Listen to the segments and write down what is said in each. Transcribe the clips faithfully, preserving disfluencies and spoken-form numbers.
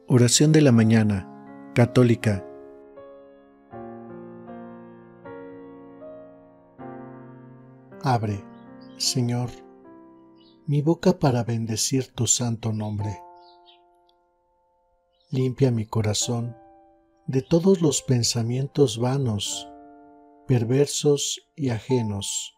Oración de la mañana, católica. Abre, Señor, mi boca para bendecir tu santo nombre. Limpia mi corazón de todos los pensamientos vanos, perversos y ajenos.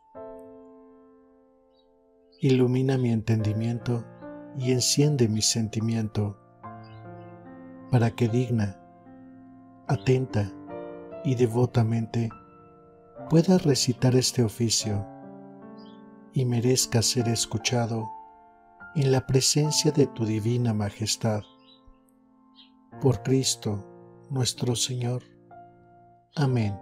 Ilumina mi entendimiento y enciende mi sentimiento, para que digna, atenta y devotamente pueda recitar este oficio y merezca ser escuchado en la presencia de tu divina majestad. Por Cristo nuestro Señor. Amén.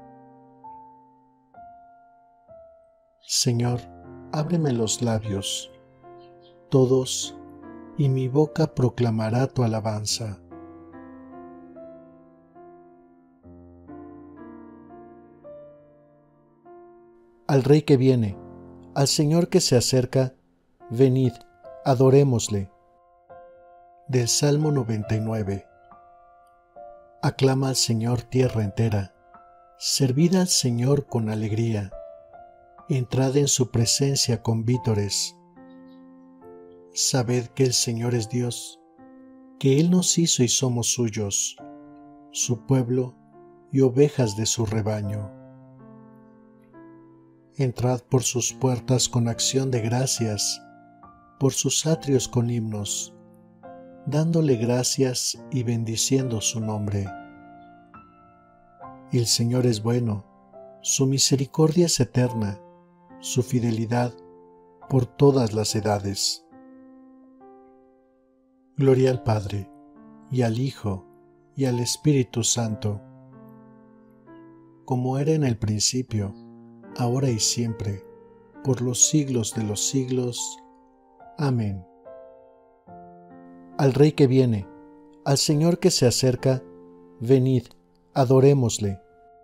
Señor, ábreme los labios, todos, y mi boca proclamará tu alabanza. Al Rey que viene, al Señor que se acerca, venid, adorémosle. Del Salmo noventa y nueve. Aclama al Señor tierra entera, servid al Señor con alegría, entrad en su presencia con vítores. Sabed que el Señor es Dios, que Él nos hizo y somos suyos, su pueblo y ovejas de su rebaño. Entrad por sus puertas con acción de gracias, por sus atrios con himnos, dándole gracias y bendiciendo su nombre. El Señor es bueno, su misericordia es eterna, su fidelidad por todas las edades. Gloria al Padre, y al Hijo, y al Espíritu Santo, como era en el principio, ahora y siempre, por los siglos de los siglos. Amén. Al Rey que viene, al Señor que se acerca, venid, adorémosle.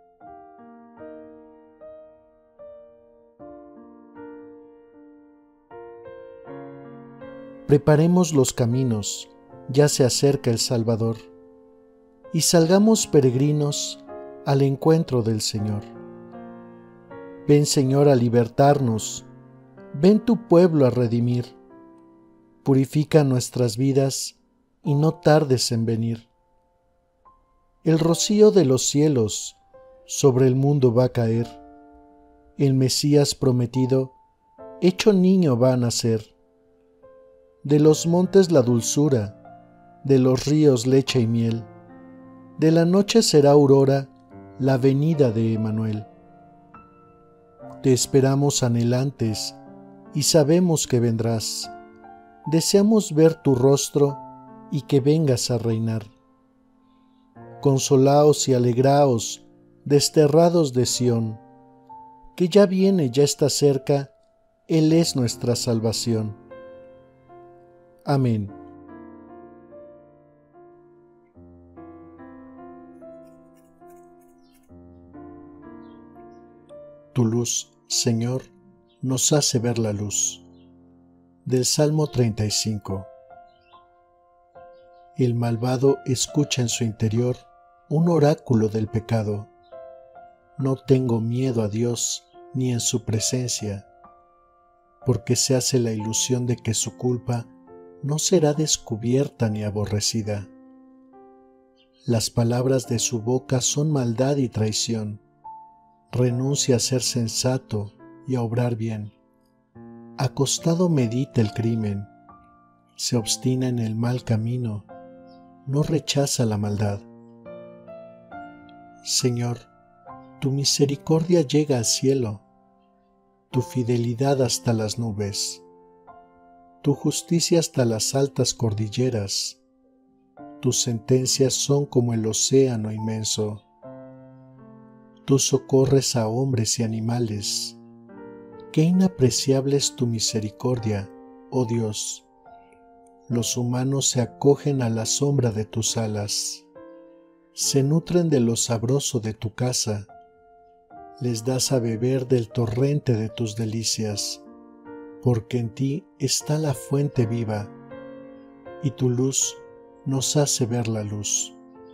Preparemos los caminos, ya se acerca el Salvador, y salgamos peregrinos al encuentro del Señor. Ven, Señor, a libertarnos, ven tu pueblo a redimir. Purifica nuestras vidas y no tardes en venir. El rocío de los cielos sobre el mundo va a caer. El Mesías prometido, hecho niño, va a nacer. De los montes la dulzura, de los ríos leche y miel. De la noche será aurora la venida de Emmanuel. Te esperamos anhelantes y sabemos que vendrás. Deseamos ver tu rostro y que vengas a reinar. Consolaos y alegraos, desterrados de Sión, que ya viene, ya está cerca, Él es nuestra salvación. Amén. Tu luz, Señor, nos hace ver la luz. Del Salmo treinta y cinco. El malvado escucha en su interior un oráculo del pecado. No tengo miedo a Dios ni en su presencia, porque se hace la ilusión de que su culpa no será descubierta ni aborrecida. Las palabras de su boca son maldad y traición. Renuncia a ser sensato y a obrar bien. Acostado medita el crimen, se obstina en el mal camino, no rechaza la maldad. Señor, tu misericordia llega al cielo, tu fidelidad hasta las nubes, tu justicia hasta las altas cordilleras, tus sentencias son como el océano inmenso. Tú socorres a hombres y animales. Qué inapreciable es tu misericordia, oh Dios. Los humanos se acogen a la sombra de tus alas, se nutren de lo sabroso de tu casa, les das a beber del torrente de tus delicias, porque en ti está la fuente viva, y tu luz nos hace ver la luz.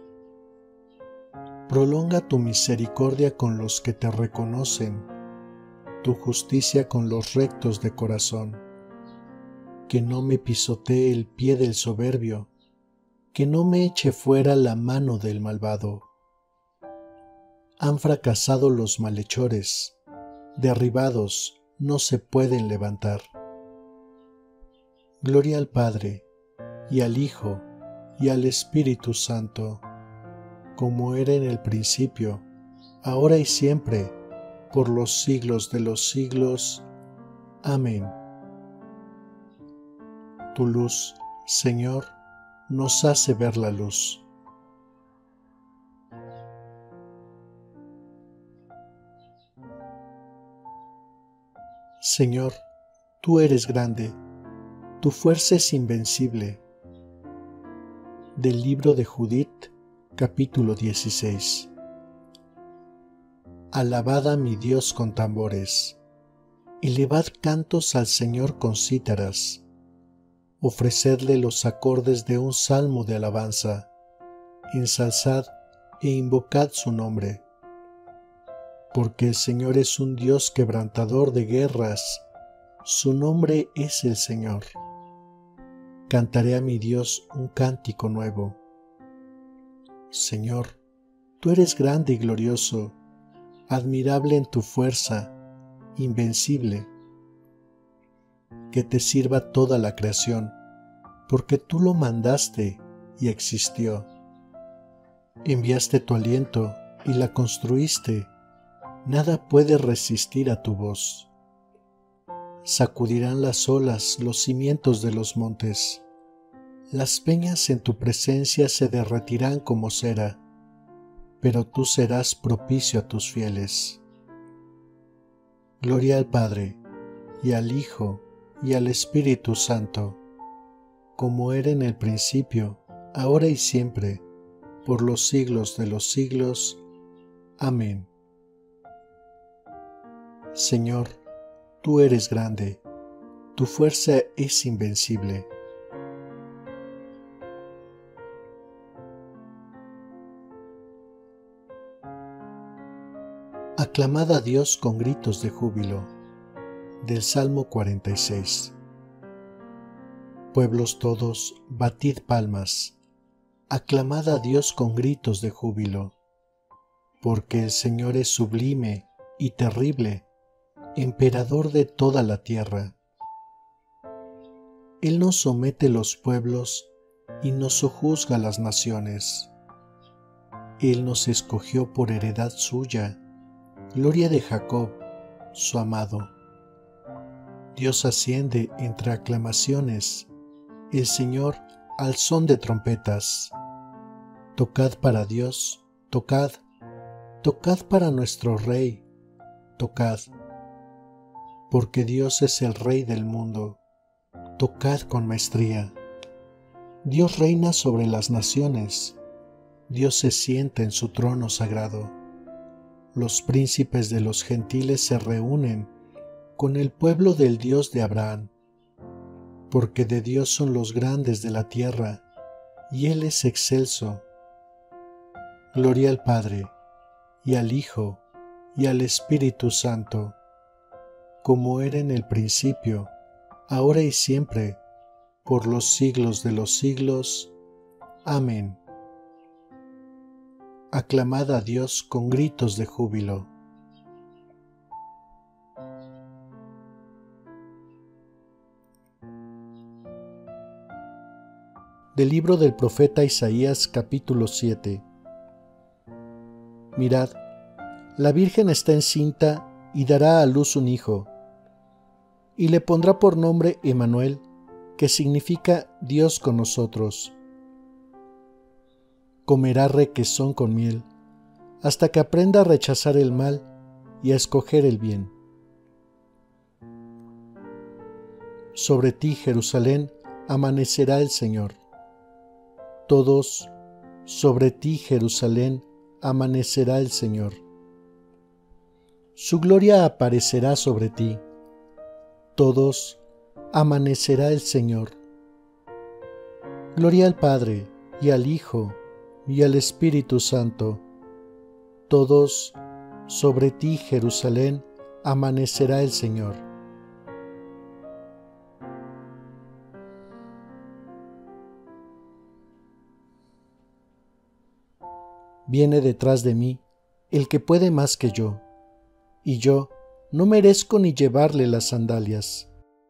Prolonga tu misericordia con los que te reconocen, tu justicia con los rectos de corazón. Que no me pisotee el pie del soberbio, que no me eche fuera la mano del malvado. Han fracasado los malhechores, derribados no se pueden levantar. Gloria al Padre, y al Hijo, y al Espíritu Santo, como era en el principio, ahora y siempre, por los siglos de los siglos. Amén. Tu luz, Señor, nos hace ver la luz. Señor, tú eres grande, tu fuerza es invencible. Del libro de Judith, capítulo dieciséis. Alabad a mi Dios con tambores, elevad cantos al Señor con cítaras, ofrecedle los acordes de un salmo de alabanza, ensalzad e invocad su nombre. Porque el Señor es un Dios quebrantador de guerras, su nombre es el Señor. Cantaré a mi Dios un cántico nuevo. Señor, tú eres grande y glorioso, admirable en tu fuerza, invencible. Que te sirva toda la creación, porque tú lo mandaste y existió. Enviaste tu aliento y la construiste, nada puede resistir a tu voz. Sacudirán las olas los cimientos de los montes, las peñas en tu presencia se derretirán como cera, pero tú serás propicio a tus fieles. Gloria al Padre, y al Hijo, y al Espíritu Santo, como era en el principio, ahora y siempre, por los siglos de los siglos. Amén. Señor, tú eres grande, tu fuerza es invencible. Aclamad a Dios con gritos de júbilo. Del Salmo cuarenta y seis. Pueblos todos, batid palmas, aclamad a Dios con gritos de júbilo, porque el Señor es sublime y terrible, emperador de toda la tierra. Él nos somete los pueblos y nos sojuzga las naciones. Él nos escogió por heredad suya, gloria de Jacob, su amado. Dios asciende entre aclamaciones, el Señor al son de trompetas. Tocad para Dios, tocad, tocad para nuestro Rey, tocad. Porque Dios es el Rey del mundo, tocad con maestría. Dios reina sobre las naciones, Dios se sienta en su trono sagrado. Los príncipes de los gentiles se reúnen con el pueblo del Dios de Abraham, porque de Dios son los grandes de la tierra, y Él es excelso. Gloria al Padre, y al Hijo, y al Espíritu Santo, como era en el principio, ahora y siempre, por los siglos de los siglos. Amén. Aclamad a Dios con gritos de júbilo. Del libro del profeta Isaías, capítulo siete. Mirad, la Virgen está encinta y dará a luz un hijo, y le pondrá por nombre Emmanuel, que significa Dios con nosotros. Comerá requesón con miel, hasta que aprenda a rechazar el mal y a escoger el bien. Sobre ti, Jerusalén, amanecerá el Señor. Todos, sobre ti, Jerusalén, amanecerá el Señor. Su gloria aparecerá sobre ti. Todos, amanecerá el Señor. Gloria al Padre, y al Hijo, y al Espíritu Santo. Todos, sobre ti, Jerusalén, amanecerá el Señor. Viene detrás de mí el que puede más que yo, y yo no merezco ni llevarle las sandalias.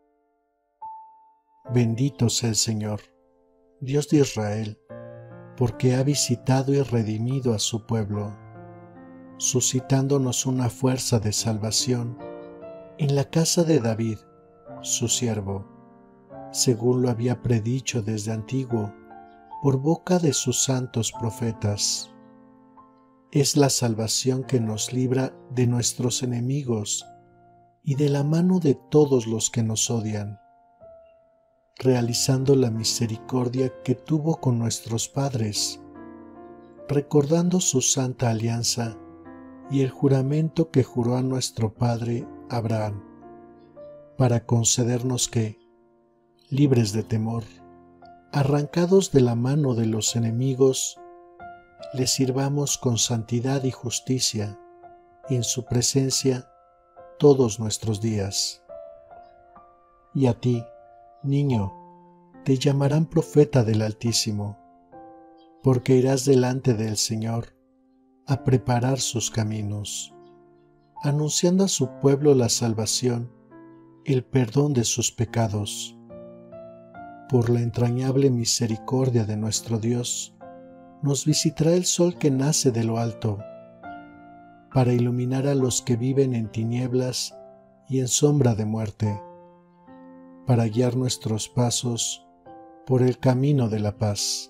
Bendito sea el Señor, Dios de Israel, porque ha visitado y redimido a su pueblo, suscitándonos una fuerza de salvación en la casa de David, su siervo, según lo había predicho desde antiguo por boca de sus santos profetas. Es la salvación que nos libra de nuestros enemigos y de la mano de todos los que nos odian, realizando la misericordia que tuvo con nuestros padres, recordando su santa alianza y el juramento que juró a nuestro padre Abraham, para concedernos que, libres de temor, arrancados de la mano de los enemigos, le sirvamos con santidad y justicia y en su presencia todos nuestros días. Y a ti, niño, te llamarán profeta del Altísimo, porque irás delante del Señor a preparar sus caminos, anunciando a su pueblo la salvación, el perdón de sus pecados. Por la entrañable misericordia de nuestro Dios, nos visitará el sol que nace de lo alto, para iluminar a los que viven en tinieblas y en sombra de muerte, para guiar nuestros pasos por el camino de la paz.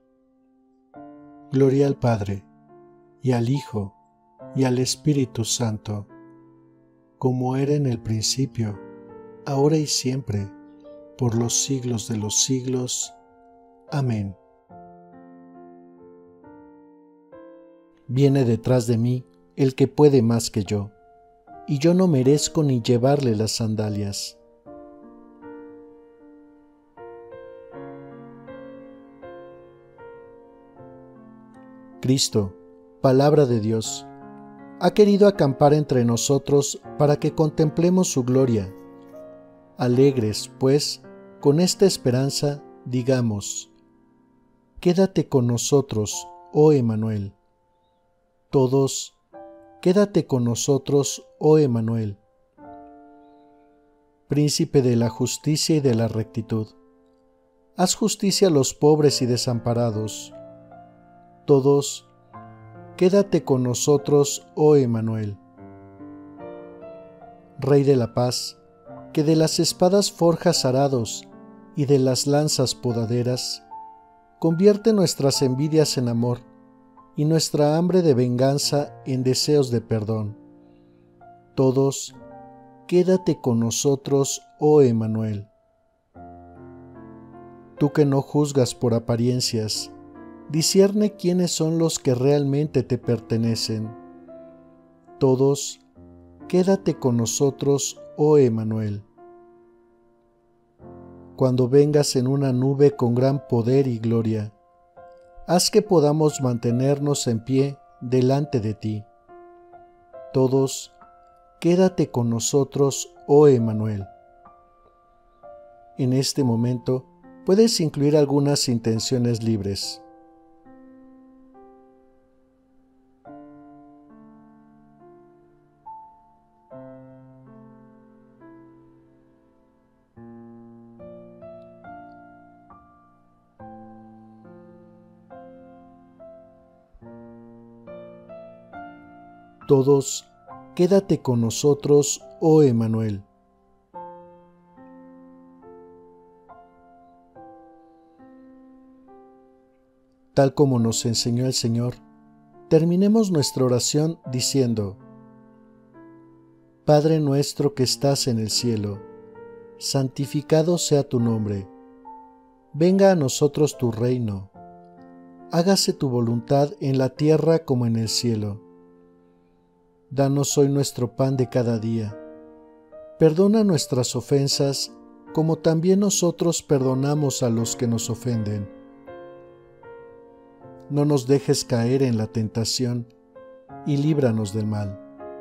Gloria al Padre, y al Hijo, y al Espíritu Santo, como era en el principio, ahora y siempre, por los siglos de los siglos. Amén. Viene detrás de mí el que puede más que yo, y yo no merezco ni llevarle las sandalias. Cristo, palabra de Dios, ha querido acampar entre nosotros para que contemplemos su gloria. Alegres, pues, con esta esperanza, digamos: quédate con nosotros, oh Emmanuel. Todos, quédate con nosotros, oh Emmanuel. Príncipe de la justicia y de la rectitud, haz justicia a los pobres y desamparados. Todos, quédate con nosotros, oh Emmanuel. Rey de la paz, que de las espadas forjas arados y de las lanzas podaderas, convierte nuestras envidias en amor y nuestra hambre de venganza en deseos de perdón. Todos, quédate con nosotros, oh Emmanuel. Tú que no juzgas por apariencias, discierne quiénes son los que realmente te pertenecen. Todos, quédate con nosotros, oh Emmanuel. Cuando vengas en una nube con gran poder y gloria, haz que podamos mantenernos en pie delante de ti. Todos, quédate con nosotros, oh Emmanuel. En este momento puedes incluir algunas intenciones libres. Todos, quédate con nosotros, oh Emmanuel. Tal como nos enseñó el Señor, terminemos nuestra oración diciendo: Padre nuestro que estás en el cielo, santificado sea tu nombre. Venga a nosotros tu reino. Hágase tu voluntad en la tierra como en el cielo. Danos hoy nuestro pan de cada día. Perdona nuestras ofensas, como también nosotros perdonamos a los que nos ofenden. no nos dejes caer en la tentación, y líbranos del mal.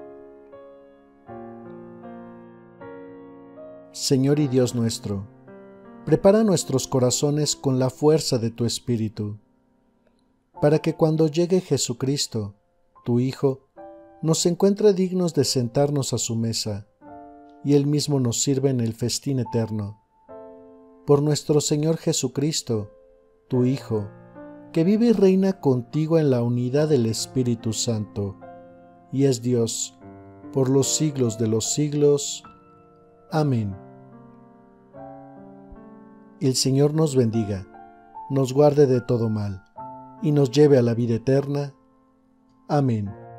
Señor y Dios nuestro, prepara nuestros corazones con la fuerza de tu Espíritu, para que cuando llegue Jesucristo, tu Hijo, nos encuentre dignos de sentarnos a su mesa, y Él mismo nos sirva en el festín eterno. Por nuestro Señor Jesucristo, tu Hijo, que vive y reina contigo en la unidad del Espíritu Santo, y es Dios, por los siglos de los siglos. Amén. El Señor nos bendiga, nos guarde de todo mal, y nos lleve a la vida eterna. Amén.